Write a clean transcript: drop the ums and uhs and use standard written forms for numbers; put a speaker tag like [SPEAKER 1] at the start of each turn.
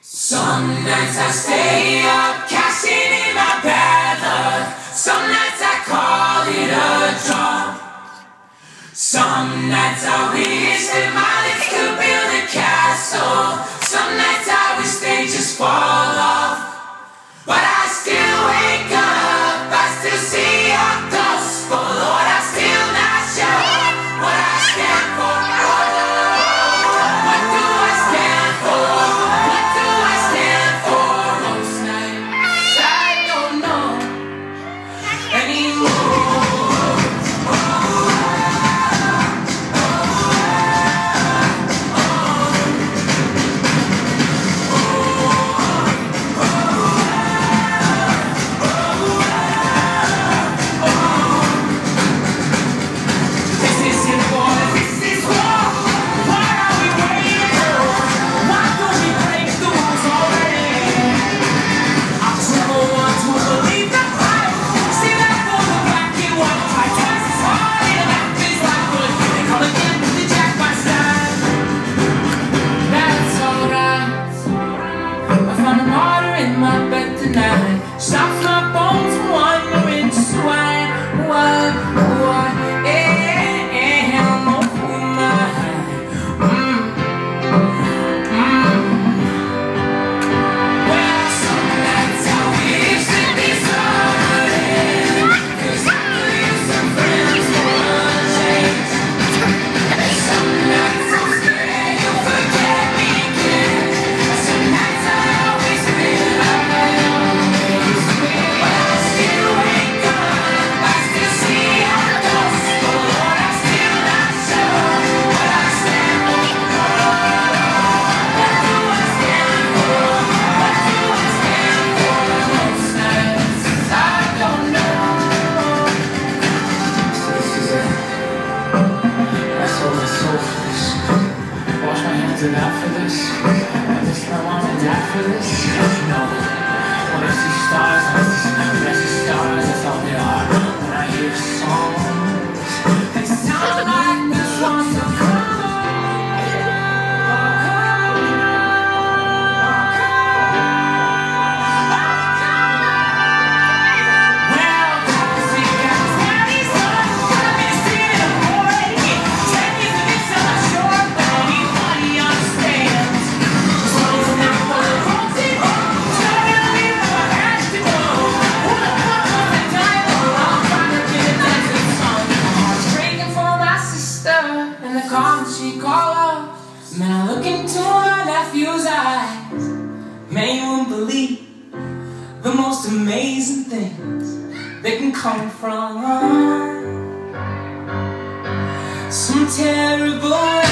[SPEAKER 1] Some nights I stay up, cashing in my bad luck. Some nights I call it a draw. Some nights I wish that my lips could build a castle. Some nights I wish they just fall off. But I still wake up, I still see your gospel. Lord, I'm still not sure what I stand for. What do I stand for? What do I stand for? Most nights I don't know anymore. Stops my bones from wandering just why am Well, some nights I wish that this would end, 'cause I could use some friends for a change. And some nights I'm scared you'll forget me again. Some nights I always feel like out for this. I miss my mom and dad for this. You know, when I see stars, that's all they are. When I hear songs, they sound like this one's so come Well, see, guys, now these songs got me singing a boy. 10 years of it, so I'm sure, but anybody understands. Songs are not for the folksy folk. Starting to leave my hands to go. Who the fuck was the title? I'm trying to get a dancing song. I'm breaking for my sister in the car when she called up. Man, I look into her nephew's eyes. Man, you wouldn't believe the most amazing things that can come from some terrible